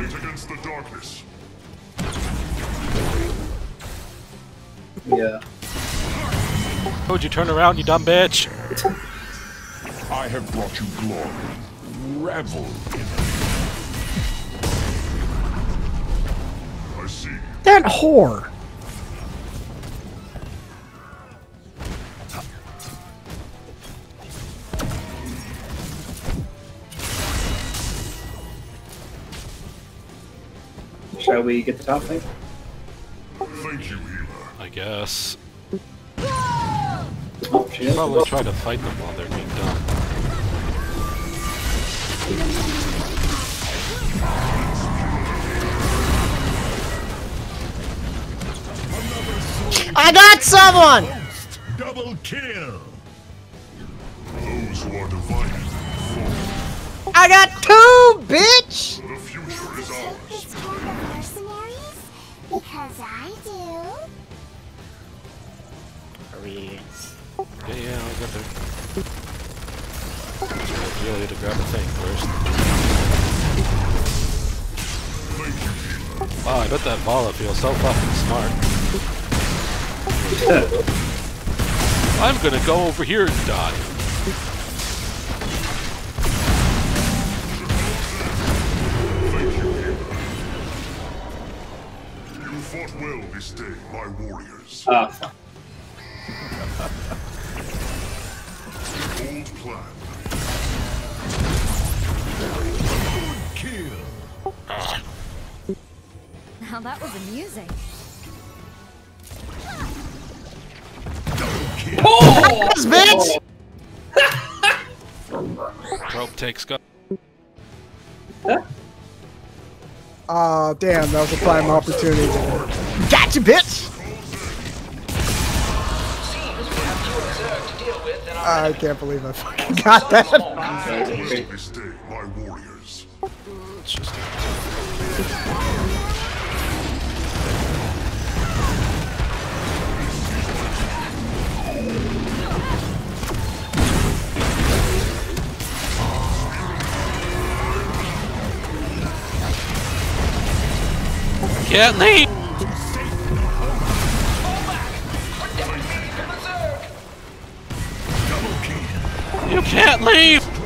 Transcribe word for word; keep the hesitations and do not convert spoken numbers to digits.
Fight against the darkness. Yeah. Would you turn around, you dumb bitch? I have brought you glory. Revel in it. I see. That whore! Shall we get the top thing? Thank you, healer. I guess. Oh, she has Probably the try to fight them while they're being done. I got someone! Double kill. Those who are divided fall. I got two, bitch! The future is ours. This for the mercenaries? Because I do. Are we... Yeah, yeah, I'll get there. Just really to grab a thing first. Thank you, healer. Wow, I bet that Vala feels so fucking smart. I'm gonna go over here and die. Thank you, healer. You fought well this day, my warriors. Ah, fuck. Bold plan. Kill. Now that was amusing. This bitch! Rope takes go. Aw, damn, that was a prime opportunity. Gotcha, bitch! I can't believe I fucking got that. This day, my warriors. It's just. Can't leave! You can't leave!